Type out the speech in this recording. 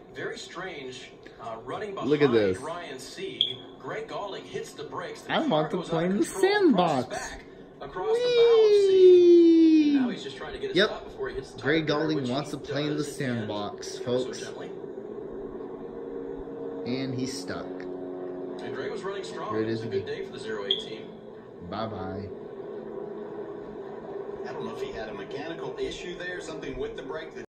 Very strange. Running behind Look at this. Ryan C. Greg Gaulding hits the brakes. I want to play in the Across sandbox. the bow of C. Now he's just trying to get a stop before he hits the Greg tire, Gaulding which wants he to play in the does sandbox, so folks. gently. And he's stuck. And Greg was running strong. Here it It is was a good day for the 08 team. Bye-bye. I don't know if he had a mechanical issue there, something with the brake that